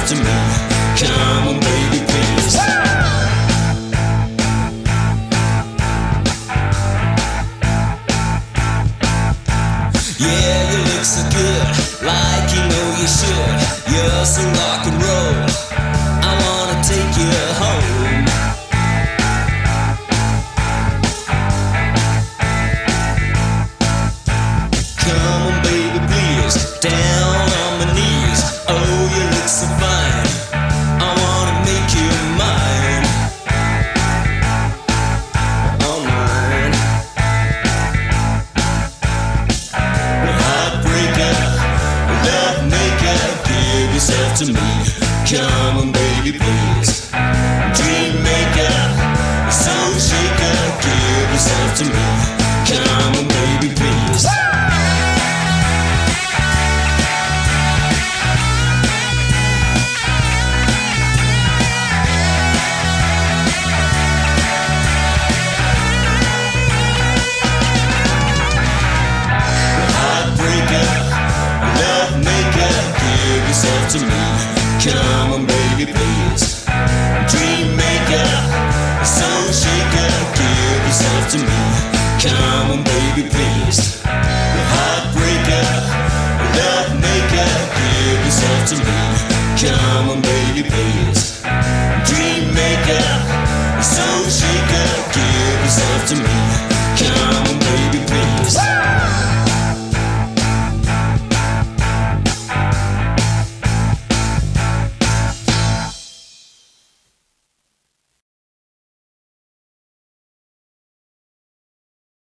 yourself to me. Come on, baby, please. Yeah, you look so good, like you know you should. You're so rock and roll, I wanna take you home. Come on, baby, please, down on my knees. Oh, you look so fine, I wanna make you mine. Oh, mine. Heartbreaker, love maker, give yourself to me. Come on, baby, please. Dream maker.